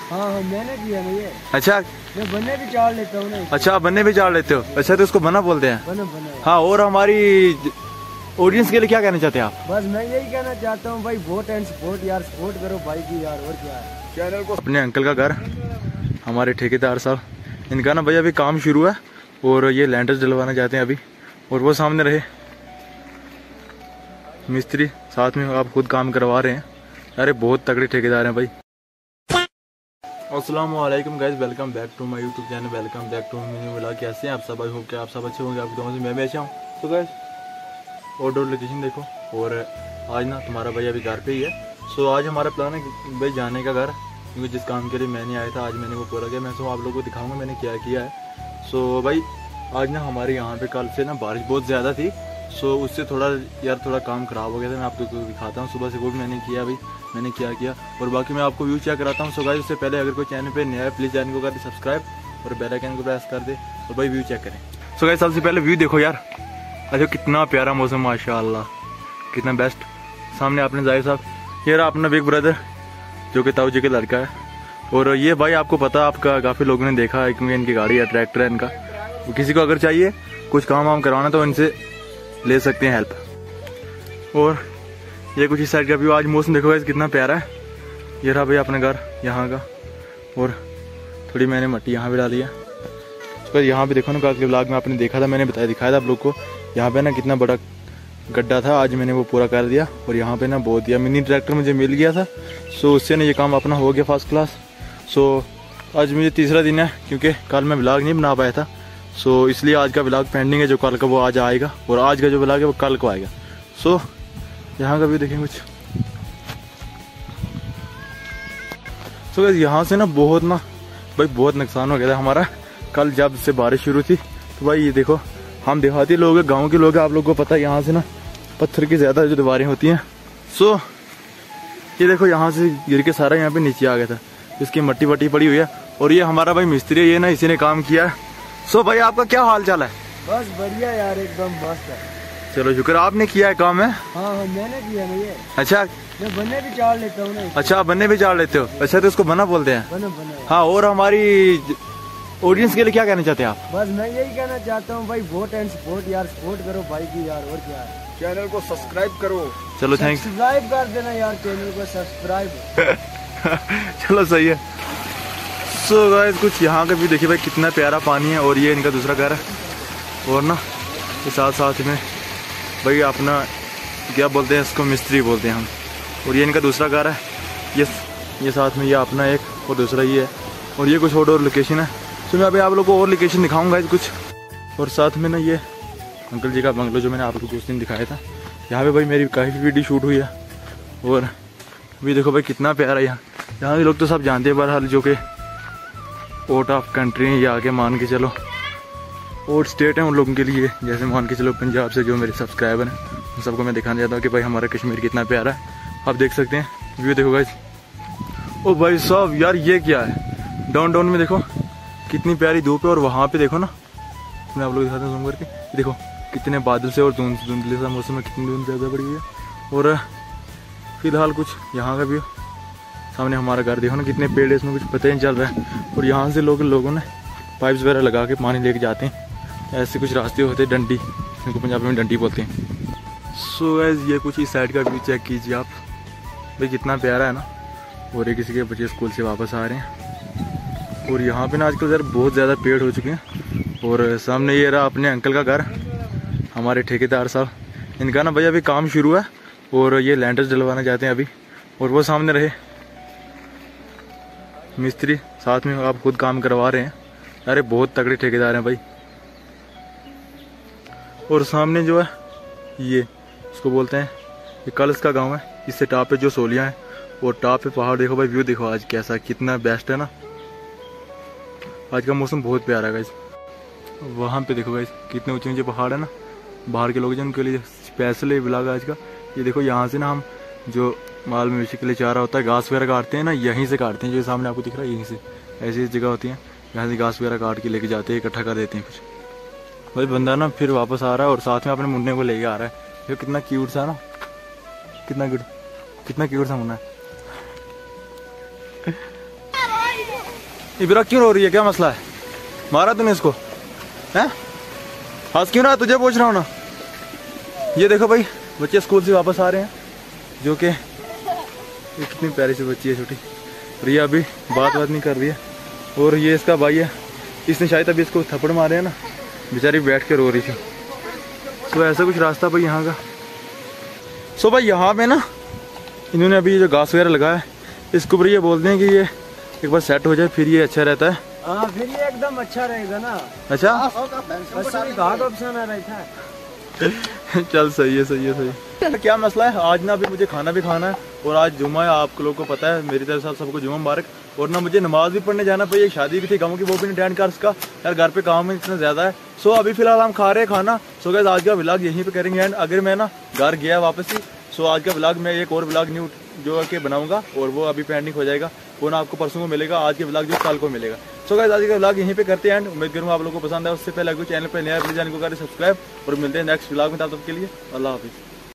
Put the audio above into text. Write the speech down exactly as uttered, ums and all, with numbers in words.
हाँ हाँ मैंने किया ना ये। अच्छा मैं बने भी चाड़ लेता हूँ ना। अच्छा बन्ने भी चाड़ लेते हो। अच्छा तो इसको बना बोलते हैं। बना बना। हाँ और हमारी ऑडियंस के लिए क्या कहना चाहते हैं आप? बस मैं यही कहना चाहता हूँ भाई, वोट एंड सपोर्ट यार, सपोर्ट करो भाई की यार, और क्या चैनल को। अपने अंकल का घर, हमारे ठेकेदार साहब, इनका ना भैया अभी काम शुरू है और ये लैंडर्स डलवाना चाहते हैं अभी। और वो सामने रहे मिस्त्री, साथ में आप खुद काम करवा रहे हैं। अरे बहुत तगड़े ठेकेदार हैं भाई। अस्सलाम वालेकुम guys, welcome back to my YouTube channel, welcome back to new vlog. कैसे हैं आप सब? आई होप कि आप सब अच्छे होंगे। आपकी दुआ से मैं भी अच्छा हूँ। तो गाइस आउटडोर लोकेशन देखो। और आज ना तुम्हारा भाई अभी घर पे ही है। सो आज हमारा प्लान है भाई जाने का घर, क्योंकि जिस काम के लिए मैंने आया था आज मैंने वो पूरा किया। मैं सो आप लोगों को दिखाऊंगा मैंने क्या किया है। सो भाई आज ना हमारे यहाँ पे कल से ना बारिश बहुत ज़्यादा थी। सो उससे थोड़ा यार थोड़ा काम ख़राब हो गया था। मैं आपको दिखाता हूँ सुबह से वो भी मैंने किया भाई, मैंने क्या किया और बाकी मैं आपको व्यू चेक कराता हूँ। सो गाइस उससे पहले अगर कोई चैनल पे नया है प्लीज़ चैनल को कर दे सब्सक्राइब और बेल आइकन को प्रेस कर दे और भाई व्यू चेक करें। सो गाइस सबसे पहले व्यू देखो यार। अच्छा कितना प्यारा मौसम, माशाल्लाह कितना बेस्ट। सामने आपने जाहिर साहब, ये रहा अपना बिग ब्रदर जो कि ताऊ जी का लड़का है। और ये भाई आपको पता है, आपका काफ़ी लोगों ने देखा है क्योंकि इनकी गाड़ी है, ट्रैक्टर है इनका। किसी को अगर चाहिए कुछ काम वाम करवाना तो इनसे ले सकते हैं हेल्प। और ये कुछ इस साइड का व्यू। आज मौसम देखो गाइस कितना प्यारा है। ये रहा भाई अपना घर यहाँ का। और थोड़ी मैंने मट्टी यहाँ पे डाली है। तो यहाँ पे देखो ना, कल के ब्लॉग में आपने देखा था, मैंने बताया दिखाया था आप लोग को। यहाँ पे ना कितना बड़ा गड्ढा था, आज मैंने वो पूरा कर दिया। और यहाँ पे ना बो दिया, मिनी ट्रैक्टर मुझे मिल गया था। सो उससे ना ये काम अपना हो गया फर्स्ट क्लास। सो आज मुझे तीसरा दिन है क्योंकि कल मैं ब्लॉग नहीं बना पाया था। सो इसलिए आज का ब्लॉग पेंडिंग है, जो कल का वो आज आएगा और आज का जो ब्लॉग है वो कल को आएगा। सो यहाँ का भी देखेंगे कुछ। सो गाइस यहाँ से ना बहुत ना भाई बहुत नुकसान हो गया था हमारा कल जब से बारिश शुरू थी। तो भाई ये देखो, हम देहाती लोग हैं, गाँव के लोग हैं, आप लोगों को पता है यहाँ से ना पत्थर की ज़्यादा जो दीवारें होती हैं। सो ये देखो यहाँ से गिर के सारा यहाँ पे नीचे आ गया था, इसकी मट्टी वट्टी पड़ी हुई है। और ये हमारा भाई मिस्त्री है, ये ना इसी ने काम किया है। सो भाई आपका क्या हाल चाल है? बस बढ़िया यार, एकदम मस्त है। चलो शुक्र, आपने किया है काम है। हाँ हाँ मैंने किया ना ये। अच्छा मैं बने भी चाड़ लेता हूँ ना। अच्छा बन्ने भी चाड़ लेते हो। अच्छा तो इसको बना बोलते हैं। बना बना। हाँ और हमारी ऑडियंस के लिए क्या कहना चाहते हैं आप? बस मैं यही कहना चाहता हूँ भाई, वोट एंड सपोर्ट यार, सपोर्ट करो भाई की यार, और क्या चैनल को सब्सक्राइब करो। चलो थैंक्स, सब्सक्राइब कर देना यार चैनल को सब्सक्राइब। चलो सही है। सो गाइस कुछ यहाँ का भी देखिए भाई कितना प्यारा पानी है। और ये इनका दूसरा घर है। और ना ये साथ साथ में भाई अपना क्या बोलते हैं इसको, मिस्त्री बोलते हैं हम। और ये इनका दूसरा घर है। ये ये साथ में ये अपना एक और दूसरा ये है। और ये कुछ और और लोकेशन है। तो मैं अभी आप लोगों को और लोकेशन दिखाऊंगा कुछ। और साथ में ना ये अंकल जी का बंगलो जो मैंने आप लोगों को उस दिन दिखाया था, यहाँ पे भाई मेरी काफ़ी वीडियो शूट हुई है। और अभी देखो भाई कितना प्यारा यहाँ। यहाँ के लोग तो सब जानते हैं, बहरहाल जो कि आउट ऑफ कंट्री है, या आगे मान के चलो और स्टेट है उन लोगों के लिए, जैसे मान के चलो पंजाब से जो मेरे सब्सक्राइबर हैं उन सबको मैं दिखाना चाहता हूँ कि भाई हमारा कश्मीर कितना प्यारा है। आप देख सकते हैं व्यू देखो गाइस। ओ भाई साहब यार ये क्या है, डाउन डाउन में देखो कितनी प्यारी धूप है। और वहाँ पे देखो ना, मैं आप लोग दिखाता हूँ जूम करके, देखो कितने बादल से और धुंध धुंधले सा मौसम में कितनी धुंध ज़्यादा पड़ी हुई है। और फिलहाल कुछ यहाँ का व्यू, सामने हमारा घर देखो ना, कितने पेड़ है इसमें कुछ पता ही नहीं चल रहा है। और यहाँ से लोग लोगों ने पाइप्स वगैरह लगा के पानी लेके जाते हैं। ऐसे कुछ रास्ते होते हैं, डंडी, इनको पंजाबी में डंडी बोलते हैं। सो गाइस ये कुछ इस साइड का व्यू चेक कीजिए आप भाई, कितना प्यारा है ना। और ये किसी के बच्चे स्कूल से वापस आ रहे हैं। और यहाँ पे ना आजकल यार बहुत ज़्यादा पेड़ हो चुके हैं। और सामने ये रहा अपने अंकल का घर, हमारे ठेकेदार साहब, इनका ना भैया अभी काम शुरू है और ये लैंडर्स डलवाना चाहते हैं अभी। और वो सामने रहे मिस्त्री, साथ में आप खुद काम करवा रहे हैं। अरे बहुत तगड़े ठेकेदार हैं भाई। और सामने जो है ये इसको बोलते हैं, ये कलश का गांव है। इससे टॉप पे जो सोलियां हैं और टॉप पे पहाड़ देखो भाई, व्यू देखो आज कैसा कितना बेस्ट है ना। आज का मौसम बहुत प्यारा है गाइस। वहाँ पे देखो गाइस कितने ऊंचे ऊंचे पहाड़ है ना। बाहर के लोग हैं उनके लिए स्पेशल ब्लॉग आज का। ये देखो यहाँ से ना हम जो माल मवेशी के लिए चारा होता है, घास वगैरह काटते हैं ना, यहीं से काटते हैं। जो सामने आपको दिख रहा है यहीं से, ऐसी जगह होती है यहाँ से घास वगैरह काट के लेके जाते हैं, इकट्ठा कर देते हैं कुछ। भाई बंदा ना फिर वापस आ रहा है और साथ में अपने मुन्ने को लेके आ रहा है। ये कितना क्यूट सा ना, कितना गुड, कितना क्यूट सा मुन्ना है। इब्रा क्यों रो रही है, क्या मसला है? मारा तूने इसको? हैं? हंस क्यों रहा? तुझे पूछ रहा हूँ ना। ये देखो भाई, बच्चे स्कूल से वापस आ रहे हैं, जो कि ये कितनी प्यारी सी बच्ची है छोटी। रिया अभी बात बात नहीं कर रही है। और ये इसका भाई है, इसने शायद अभी इसको थप्पड़ मारे हैं ना, बेचारी बैठ के रो रही थी। तो ऐसा कुछ रास्ता भाई यहाँ का। सो भाई यहाँ पे ना इन्होंने अभी जो घास वगैरह लगाया है, इसके ऊपर ये बोलते हैं कि ये एक बार सेट हो जाए फिर ये अच्छा रहता है। हाँ, फिर ये एकदम अच्छा रहेगा ना। अच्छा, घाट ऑप्शन है रहता है। चल सही है, सही है, सही है। क्या मसला है आज ना, अभी मुझे खाना भी खाना है और आज जुम्मा है, आप लोगों को पता है, मेरी तरफ से सबको जुम्मा मुबारक। और ना मुझे नमाज भी पढ़ने जाना पड़ी, एक शादी भी थी गाँव की, वो भी नहीं अटेंड कर सका यार, घर पे काम में इतना ज़्यादा है। सो अभी फिलहाल हम खा रहे हैं खाना। सो गाइस आज का व्लॉग यहीं पे करेंगे एंड। अगर मैं ना घर गया वापस ही, सो आज का व्लॉग मैं एक और व्लॉग न्यू जो कि बनाऊंगा और वो अभी पेंडिंग हो जाएगा, वो ना आपको परसों को मिलेगा। आज के व्लॉग जो कल को मिलेगा। सो गाइस आज का व्लॉग यहीं पे करते हैं एंड। उम्मीद करूँगा आप लोगों को पसंद है। उससे पहले अगर चैनल पर नया प्लीज चैनल को करें सब्सक्राइब और मिलते हैं नेक्स्ट व्लॉग में। तब तक के लिए अल्लाह हाफिज़।